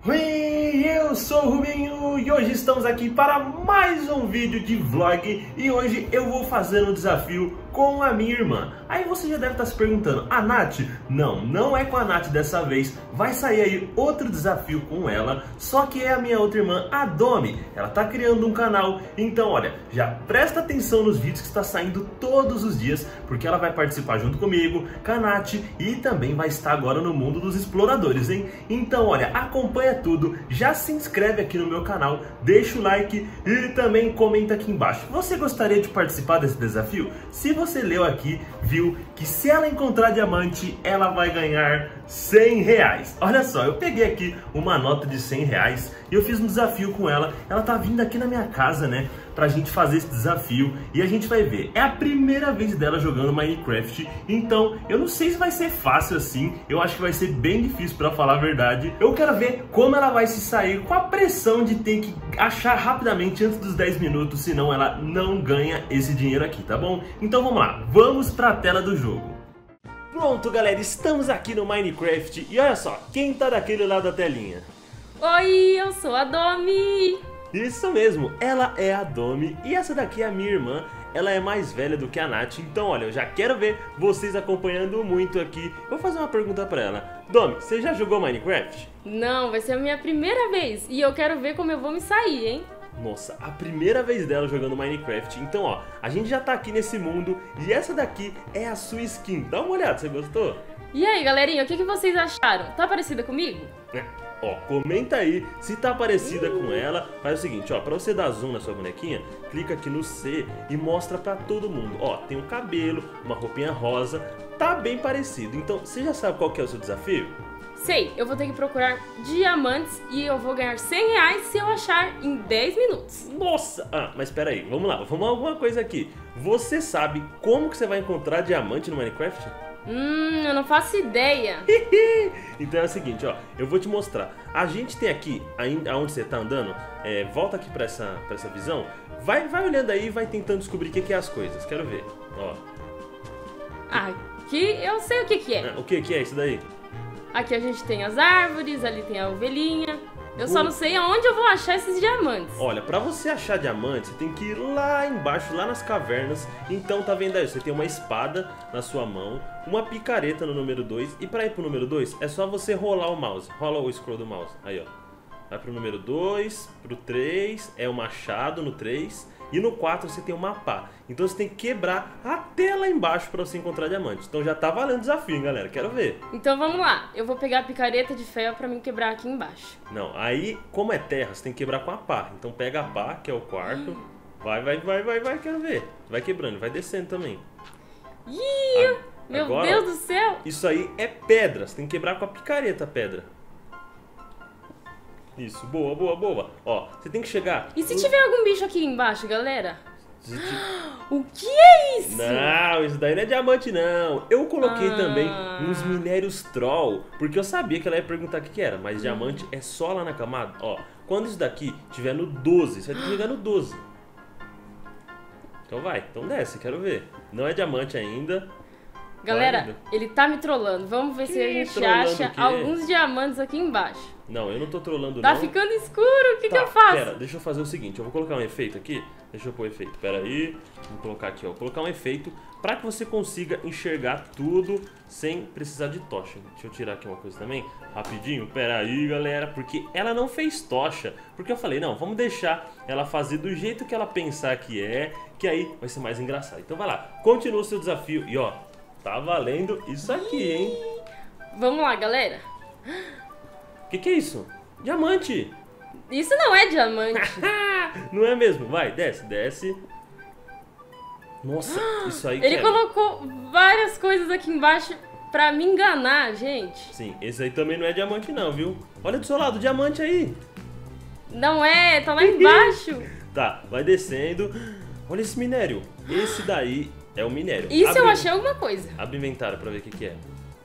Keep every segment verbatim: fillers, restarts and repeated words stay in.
Oi, eu sou o Rubinho e hoje estamos aqui para mais um vídeo de vlog. E hoje eu vou fazer um desafio com a minha irmã. Aí você já deve estar se perguntando, a Nath? Não, não é com a Nath dessa vez. Vai sair aí outro desafio com ela, só que é a minha outra irmã, a Domi. Ela tá criando um canal, então olha, já presta atenção nos vídeos que está saindo todos os dias, porque ela vai participar junto comigo, com a Nath, e também vai estar agora no mundo dos exploradores, hein? Então olha, acompanha tudo, já se inscreve aqui no meu canal, deixa o like e também comenta aqui embaixo. Você gostaria de participar desse desafio? Se você leu aqui, viu que se ela encontrar diamante, ela vai ganhar cem reais. Olha só, eu peguei aqui uma nota de cem reais e eu fiz um desafio com ela. Ela tá vindo aqui na minha casa, né, pra gente fazer esse desafio e a gente vai ver. É a primeira vez dela jogando Minecraft, então eu não sei se vai ser fácil assim. Eu acho que vai ser bem difícil, pra falar a verdade. Eu quero ver como ela vai se sair com a pressão de ter que achar rapidamente antes dos dez minutos, senão ela não ganha esse dinheiro aqui, tá bom? Então vamos lá, vamos pra tela do jogo. Pronto, galera, estamos aqui no Minecraft e olha só, quem tá daquele lado da telinha? Oi, eu sou a Domi! Isso mesmo, ela é a Domi e essa daqui é a minha irmã. Ela é mais velha do que a Nath, então olha, eu já quero ver vocês acompanhando muito aqui. Eu vou fazer uma pergunta pra ela. Domi, você já jogou Minecraft? Não, vai ser a minha primeira vez e eu quero ver como eu vou me sair, hein? Nossa, a primeira vez dela jogando Minecraft. Então ó, a gente já tá aqui nesse mundo e essa daqui é a sua skin. Dá uma olhada, você gostou? E aí, galerinha, o que, que vocês acharam? Tá parecida comigo? É. Ó, comenta aí se tá parecida com ela. Faz o seguinte, ó, pra você dar zoom na sua bonequinha, clica aqui no C e mostra pra todo mundo. Ó, tem um cabelo, uma roupinha rosa, tá bem parecido. Então, você já sabe qual que é o seu desafio? Sei, eu vou ter que procurar diamantes e eu vou ganhar cem reais se eu achar em dez minutos. Nossa! Ah, mas pera aí, vamos lá, vamos a alguma coisa aqui. Você sabe como que você vai encontrar diamante no Minecraft? Hum, eu não faço ideia. Então é o seguinte, ó, eu vou te mostrar. A gente tem aqui, ainda onde você tá andando, é, volta aqui pra essa, pra essa visão. Vai, vai olhando aí e vai tentando descobrir o que, que é as coisas. Quero ver, ó. Aqui eu sei o que que é. Ah, o que que é isso daí? Aqui a gente tem as árvores, ali tem a ovelhinha. Eu só Uh. não sei aonde eu vou achar esses diamantes. Olha, pra você achar diamante, você tem que ir lá embaixo, lá nas cavernas. Então tá vendo aí, você tem uma espada na sua mão, uma picareta no número dois. E pra ir pro número dois, é só você rolar o mouse. Rola o scroll do mouse, aí ó. Vai pro número dois, pro três, é o machado no três. E no quatro você tem uma pá. Então você tem que quebrar até lá embaixo pra você encontrar diamante. Então já tá valendo o desafio, hein, galera? Quero ver. Então vamos lá, eu vou pegar a picareta de ferro pra me quebrar aqui embaixo. Não, aí como é terra, você tem que quebrar com a pá. Então pega a pá, que é o quarto. Vai, vai, vai, vai, vai, quero ver. Vai quebrando, vai descendo também. Ih, meu Agora, Deus do céu! Isso aí é pedra, você tem que quebrar com a picareta a pedra. Isso, boa, boa, boa. Ó, você tem que chegar... E se tiver algum bicho aqui embaixo, galera? Se ti- O que é isso? Não, isso daí não é diamante não. Eu coloquei Ah. também uns minérios troll, porque eu sabia que ela ia perguntar o que que era. Mas diamante é só lá na camada. Ó, quando isso daqui tiver no doze, você vai ter que chegar no doze. Então vai, então desce, quero ver. Não é diamante ainda. Galera, Vai, ele tá me trollando. Vamos ver se a Ih, gente trollando acha o quê? alguns diamantes aqui embaixo. Não, eu não tô trolando Tá não. ficando escuro, o que, Tá, que eu faço? Pera, deixa eu fazer o seguinte, eu vou colocar um efeito aqui. Deixa eu pôr o efeito, pera aí. Vou colocar aqui, ó, vou colocar um efeito pra que você consiga enxergar tudo sem precisar de tocha. Deixa eu tirar aqui uma coisa também, rapidinho. Pera aí, galera, porque ela não fez tocha. Porque eu falei, não, vamos deixar ela fazer do jeito que ela pensar que é, que aí vai ser mais engraçado. Então vai lá, continua o seu desafio e ó, tá valendo isso aqui, hein? Vamos lá, galera. O que que é isso? Diamante! Isso não é diamante. Não é mesmo? Vai, desce, desce. Nossa, isso aí Ele quebra. colocou várias coisas aqui embaixo pra me enganar, gente. Sim, esse aí também não é diamante não, viu? Olha do seu lado, diamante aí. Não é, tá lá embaixo. Tá, vai descendo. Olha esse minério. Esse daí é o minério. Isso Abre, eu achei alguma coisa. Abre o inventário pra ver o que que é.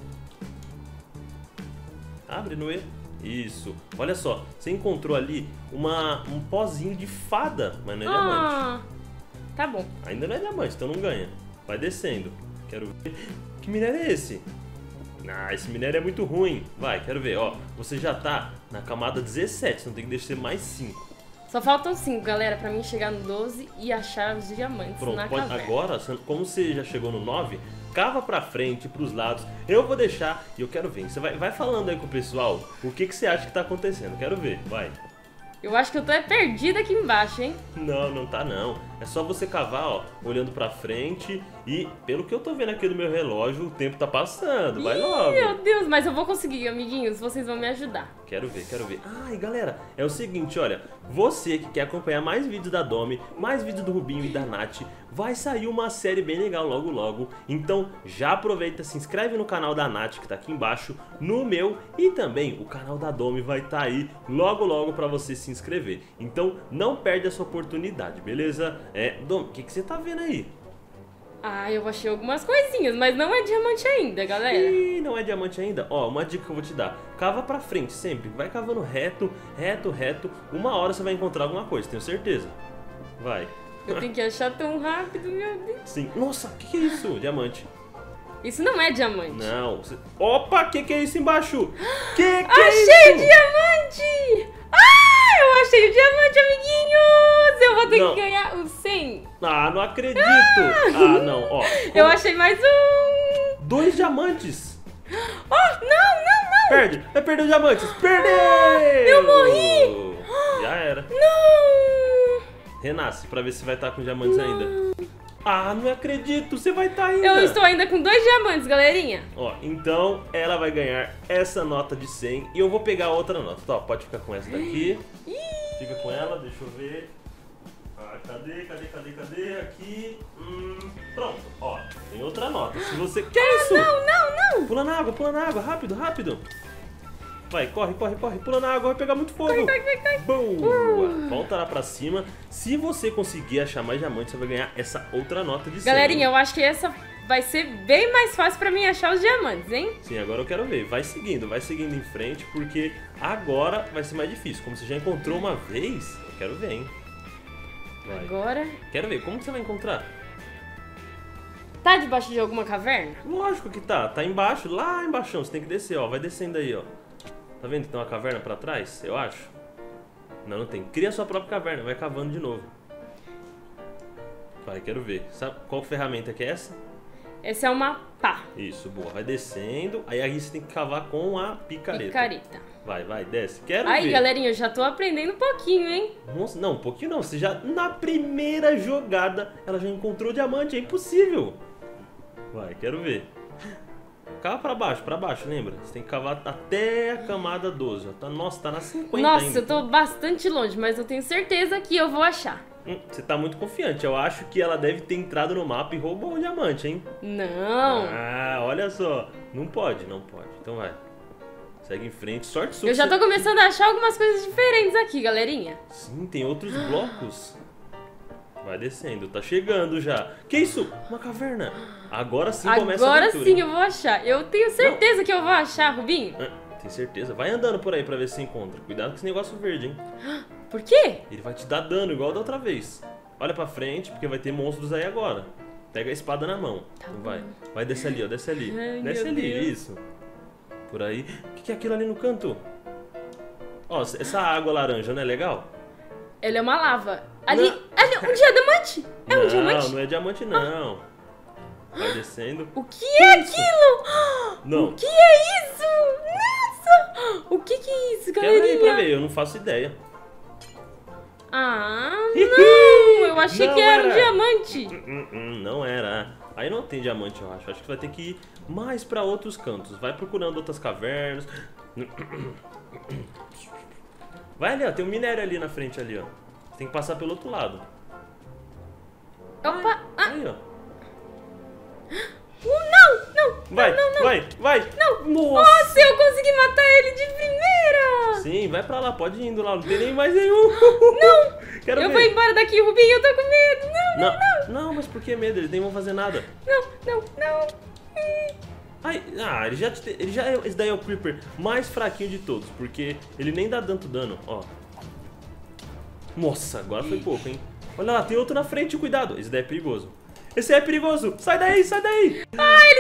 Abre no E. Isso. Olha só, você encontrou ali uma, um pozinho de fada, mas não é diamante. Ah, tá bom. Ainda não é diamante, então não ganha. Vai descendo. Quero ver. Que minério é esse? Ah, esse minério é muito ruim. Vai, quero ver, ó. Você já tá na camada dezessete, então tem que descer mais cinco. Só faltam cinco, galera, pra mim chegar no doze e achar os diamantes. Pronto, na pode, caverna. agora, como você já chegou no nove, cava pra frente, pros lados. Eu vou deixar e eu quero ver. Você vai, vai falando aí com o pessoal o que, que você acha que tá acontecendo. Quero ver, vai. Eu acho que eu tô é perdida aqui embaixo, hein? Não, não tá não. É só você cavar, ó, olhando pra frente e, pelo que eu tô vendo aqui no meu relógio, o tempo tá passando. Vai Ih, logo. meu Deus, mas eu vou conseguir, amiguinhos. Vocês vão me ajudar. Quero ver, quero ver. Ah, e galera, é o seguinte, olha. Você que quer acompanhar mais vídeos da Domi, mais vídeos do Rubinho e da Nath, vai sair uma série bem legal logo logo. Então já aproveita, se inscreve no canal da Nath que tá aqui embaixo, no meu, e também o canal da Domi vai estar tá aí logo logo pra você se inscrever. Então não perde essa oportunidade, beleza? É, Domi, o que, que você tá vendo aí? Ah, eu achei algumas coisinhas, mas não é diamante ainda, galera. Ih, não é diamante ainda? Ó, uma dica que eu vou te dar. Cava pra frente sempre. Vai cavando reto, reto, reto. Uma hora você vai encontrar alguma coisa, tenho certeza. Vai. Eu tenho que achar tão rápido, meu Deus. Sim. Nossa, o que, que é isso? Diamante. Isso não é diamante. Não. Você... Opa, o que, que é isso embaixo? Que que Achei é isso? diamante! Ah, eu achei o diamante, amiguinhos! Eu vou ter Não. que ganhar os cem. Ah, não acredito. Ah, não, ó. Eu achei mais um. Dois diamantes. Oh, não, não, não. Perde. Vai perder os diamantes. Perdeu! Eu morri. Já era. Não. Renasce pra ver se vai estar com diamantes ainda. Ah, não acredito. Você vai estar ainda. Eu estou ainda com dois diamantes, galerinha. Ó, então ela vai ganhar essa nota de cem e eu vou pegar outra nota. Tá, pode ficar com essa daqui. Fica com ela, deixa eu ver. Ah, cadê, cadê, cadê, cadê? Aqui. Hum, pronto, ó, tem outra nota. Se você... Que é isso? Não, não, não. Pula na água, pula na água, rápido, rápido. Vai, corre, corre, corre, pula na água, vai pegar muito fogo. Corre, corre, corre, corre. Boa! Uh. Volta lá pra cima. Se você conseguir achar mais diamantes, você vai ganhar essa outra nota de cem. Galerinha, eu acho que essa vai ser bem mais fácil pra mim achar os diamantes, hein? Sim, agora eu quero ver. Vai seguindo, vai seguindo em frente, porque agora vai ser mais difícil. Como você já encontrou uma vez, eu quero ver, hein? Vai. Agora... Quero ver, como que você vai encontrar? Tá debaixo de alguma caverna? Lógico que tá, tá embaixo, lá embaixo. Você tem que descer, ó, vai descendo aí, ó. Tá vendo que tem uma caverna pra trás? Eu acho. Não, não tem. Cria a sua própria caverna, vai cavando de novo. Vai, quero ver. Sabe qual ferramenta que é essa? Essa é uma pá. Isso, boa. Vai descendo, aí aí você tem que cavar com a picareta. Picareta. Vai, vai, desce. Quero Aí, ver. galerinha, eu já tô aprendendo um pouquinho, hein? Nossa, não, um pouquinho não. Você já, na primeira jogada, ela já encontrou diamante. É impossível. Vai, quero ver. Cava pra baixo, pra baixo, lembra? Você tem que cavar até a camada doze. Ó. Tá, nossa, tá na cinquenta Nossa, ainda. eu tô bastante longe, mas eu tenho certeza que eu vou achar. Hum, você tá muito confiante. Eu acho que ela deve ter entrado no mapa e roubou o diamante, hein? Não. Ah, olha só. Não pode, não pode. Então vai. Segue em frente. Sorte sua. Eu já tô começando a achar algumas coisas diferentes aqui, galerinha. Sim, tem outros blocos. Vai descendo, tá chegando já. Que isso? Uma caverna. Agora sim começa a Agora aventura. sim eu vou achar. Eu tenho certeza Não. que eu vou achar, Rubinho. Ah, tem certeza? Vai andando por aí pra ver se você encontra. Cuidado com esse negócio verde, hein? Por quê? Ele vai te dar dano igual da outra vez. Olha pra frente, porque vai ter monstros aí agora. Pega a espada na mão. Tá Então vai. Vai, desce ali, ó. Desce ali. Ai, desce meu ali, Deus. isso. Por aí. O que, que é aquilo ali no canto? Ó, essa água laranja, não é legal? Ela é uma lava. Ali, Não. ali, um diamante. É um não, diamante? não é diamante, não. Vai descendo. O que é aquilo? Não. O que é isso? Nossa! O que que é isso, Quebra aí pra galerinha? ver, eu não faço ideia. Ah, não! Eu achei Não que era um era. diamante. Hum, hum, não era. Aí não tem diamante, eu acho. Acho que vai ter que ir mais pra outros cantos. Vai procurando outras cavernas. Vai ali, ó. Tem um minério ali na frente, ali, ó. Tem que passar pelo outro lado. Opa! Ah, Aí, ó. uh, não, não! Vai, não, não. vai, vai. Não! Nossa. Nossa, eu consegui matar ele de primeira! Sim, vai pra lá, pode ir indo lá. Não tem nem mais nenhum. Não! Quero eu ver. vou embora daqui, Rubinho, eu tô com medo! Não, não, Não, não, mas por que medo? Eles nem vão fazer nada. não, não, não! Hum. Ai, ah, ele já, te- ele já é, esse daí é o Creeper mais fraquinho de todos, porque ele nem dá tanto dano, ó. Nossa, agora foi pouco, hein? Olha lá, tem outro na frente, cuidado. Esse daí é perigoso. Esse aí é perigoso. Sai daí, sai daí. Ah, ele explode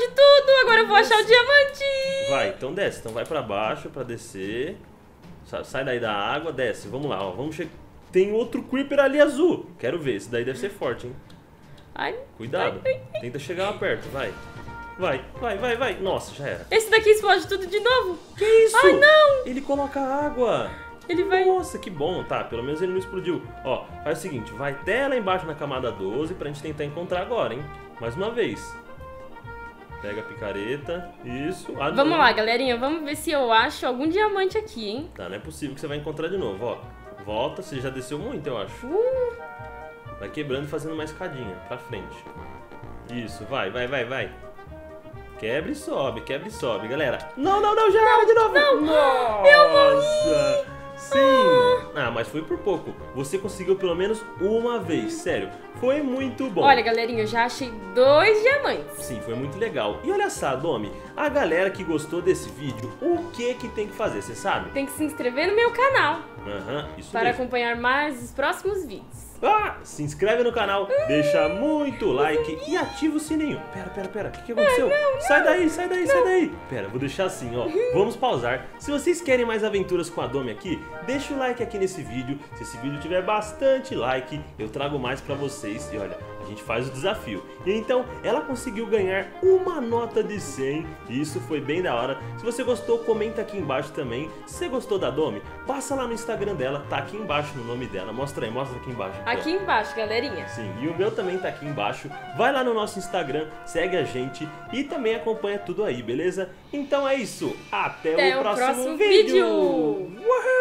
tudo, agora eu vou achar o diamante. Vai, então desce, então vai pra baixo pra descer. Sai daí da água, desce, vamos lá, ó, vamos chegar. Tem outro creeper ali azul, quero ver, esse daí deve ser forte, hein. Ai, Cuidado, ai, ai. tenta chegar lá perto, vai. Vai, vai, vai, vai, nossa, já era. Esse daqui explode tudo de novo. Que isso? Ai, não. Ele coloca água. Ele vai... Nossa, que bom, tá, pelo menos ele não explodiu. Ó, faz o seguinte, vai até lá embaixo na camada doze pra gente tentar encontrar agora, hein. Mais uma vez. Pega a picareta, isso. Ah, vamos não. lá, galerinha, vamos ver se eu acho algum diamante aqui, hein. Tá, não é possível que você vai encontrar de novo, ó. Volta, você já desceu muito, eu acho. Uh. Vai quebrando e fazendo uma escadinha pra frente. Isso, vai, vai, vai, vai. Quebra e sobe, quebra e sobe, galera. Não, não, não, já era de novo. Não, Nossa, eu morri. Sim. Ah, mas foi por pouco. Você conseguiu pelo menos uma vez, sério. Foi muito bom. Olha, galerinha, eu já achei dois diamantes. Sim, foi muito legal. E olha só, Domi, a galera que gostou desse vídeo, o que que tem que fazer, você sabe? Tem que se inscrever no meu canal. Aham, uhum, isso para mesmo. acompanhar mais os próximos vídeos. Ah, se inscreve no canal, deixa muito like e ativa o sininho. Pera, pera, pera, o que, que aconteceu? Não, não, sai daí, sai daí, não. sai daí. Pera, vou deixar assim, ó. Vamos pausar. Se vocês querem mais aventuras com a Domi aqui, deixa o like aqui nesse vídeo. Se esse vídeo tiver bastante like, eu trago mais pra vocês. E olha, a gente faz o desafio. E então, ela conseguiu ganhar uma nota de cem. E isso foi bem da hora. Se você gostou, comenta aqui embaixo também. Se você gostou da Domi, passa lá no Instagram dela, tá aqui embaixo no nome dela. Mostra aí, mostra aqui embaixo. Aqui embaixo, galerinha. Sim, e o meu também tá aqui embaixo. Vai lá no nosso Instagram, segue a gente e também acompanha tudo aí, beleza? Então é isso, até, Até o, o próximo, próximo vídeo. vídeo. Uhul!